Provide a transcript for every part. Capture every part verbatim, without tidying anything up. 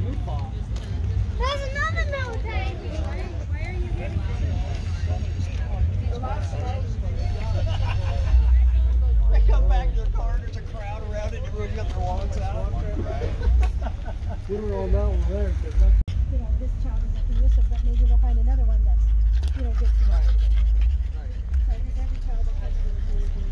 There's another military. Why are you getting They come back to their car and there's a crowd around it and everyone's got their wallets out. We were on that one there. You know, this child is looking this, but maybe we'll find another one that's, you know, gets right. Right. So because every child that has to do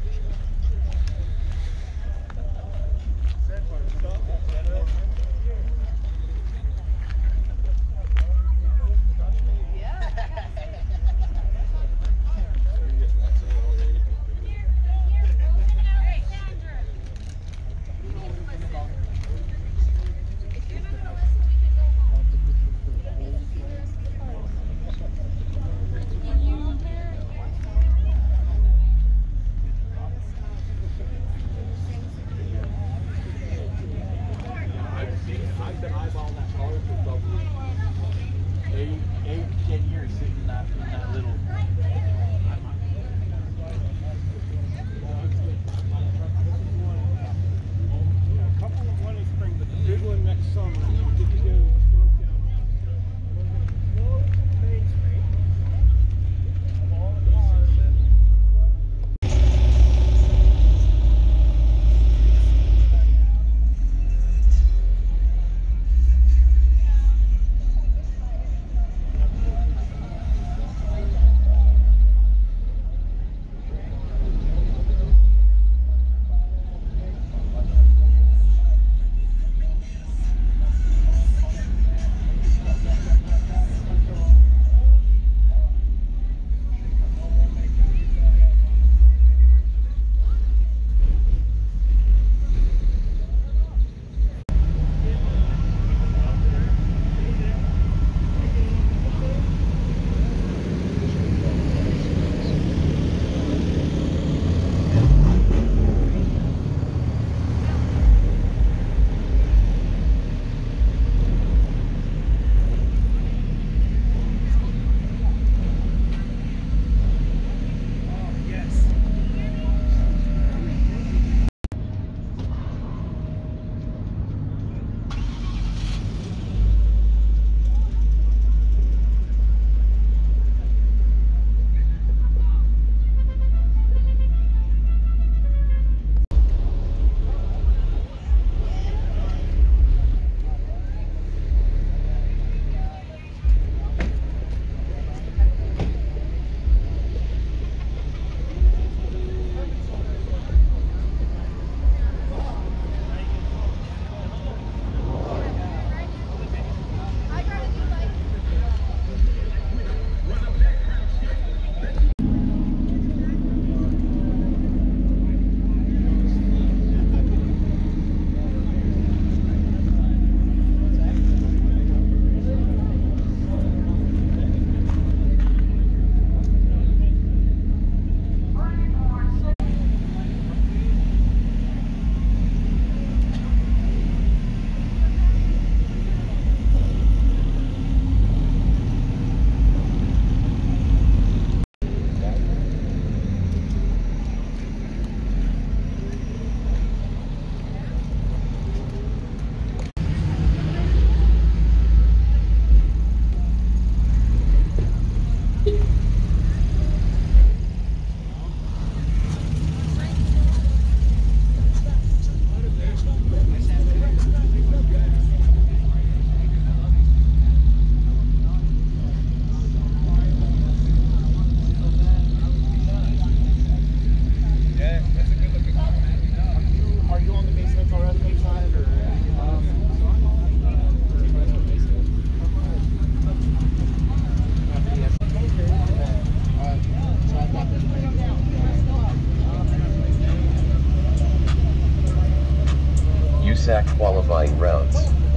U S A C qualifying rounds.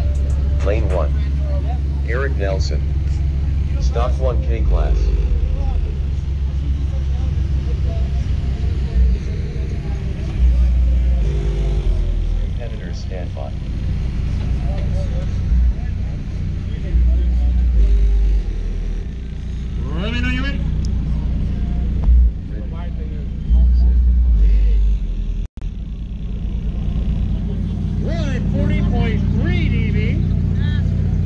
Lane one. Eric Nelson. Stock one K class. Competitors stand by. Let me know you're in. forty point three D B.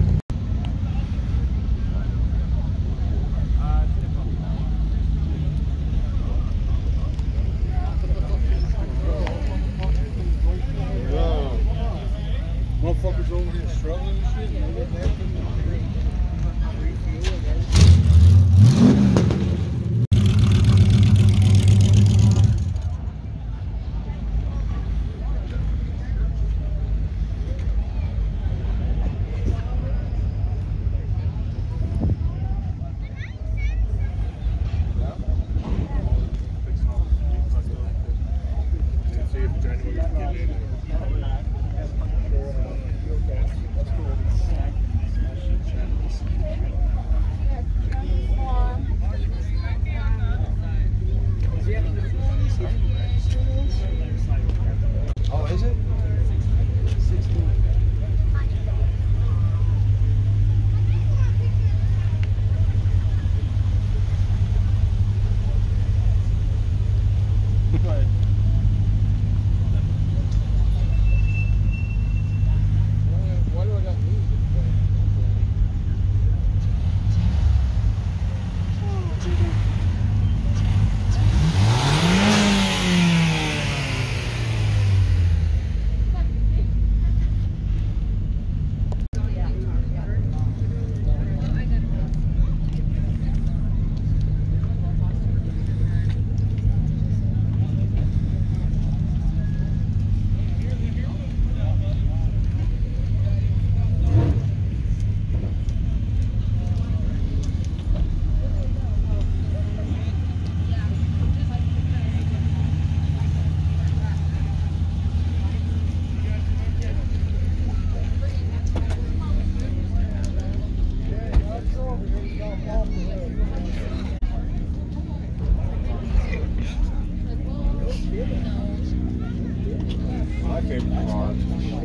favorite car.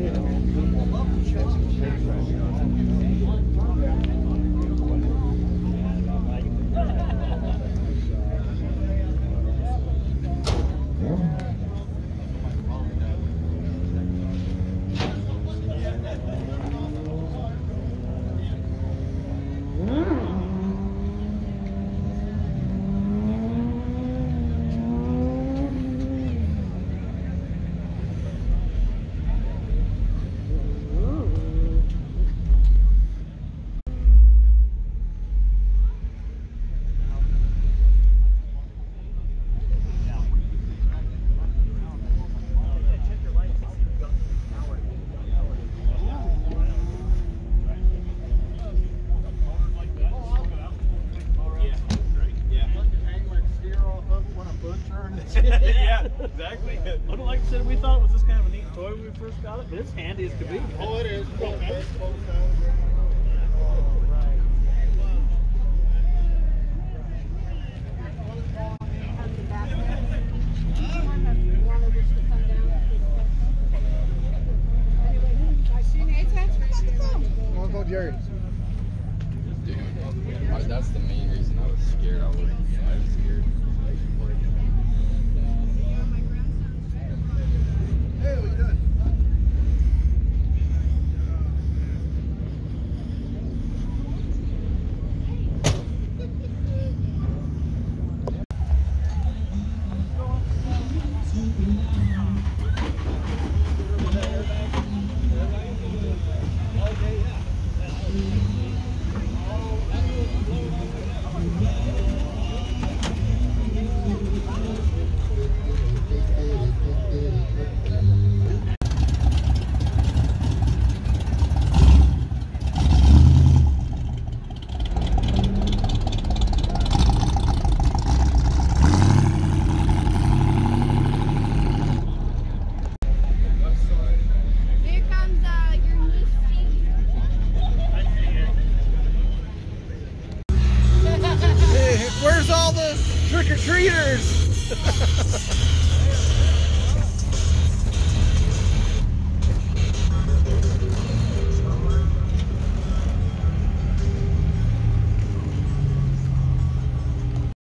Yeah, exactly. But like I said, we thought it was just kind of a neat toy when we first got it, but it's handy as could be. Oh, it is. Come on, Jerry. Dude, I, that's the main reason I was scared. I was, I was scared. Hey, what you doing? Where's all the trick-or-treaters?